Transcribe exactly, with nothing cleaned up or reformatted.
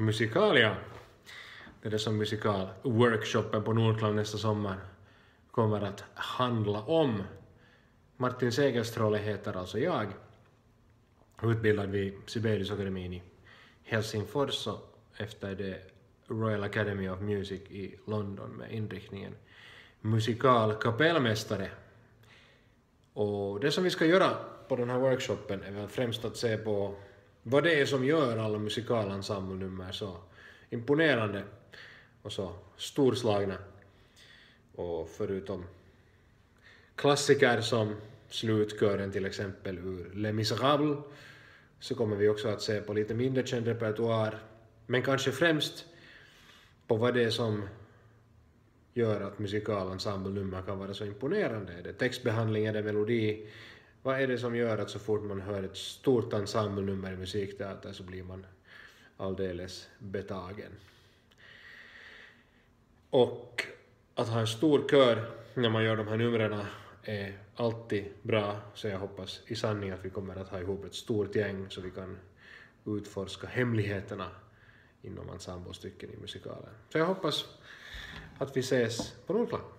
Musikalia. Det är det som musikalworkshopen på Nordklang nästa sommar kommer att handla om. Martin Segerstråle heter alltså jag. Utbildad vid Sibeliusakademin i Helsingfors och efter det Royal Academy of Music i London med inriktningen musikal kapellmästare. Och det som vi ska göra på den här workshopen är väl främst att se på vad det är som gör alla musikalensemble-nummer så imponerande och så storslagna. Och förutom klassiker som slutkören till exempel ur Les Misérables så kommer vi också att se på lite mindre känd repertoar, men kanske främst på vad det är som gör att musikalensemble-nummer kan vara så imponerande. Är det textbehandling, är det melodi? Vad är det som gör att så fort man hör ett stort ensemble-nummer i musikteater så blir man alldeles betagen? Och att ha en stor kör när man gör de här numren är alltid bra, så jag hoppas i sanning att vi kommer att ha ihop ett stort gäng så vi kan utforska hemligheterna inom ensemblestycken i musikalen. Så jag hoppas att vi ses på Nordklang.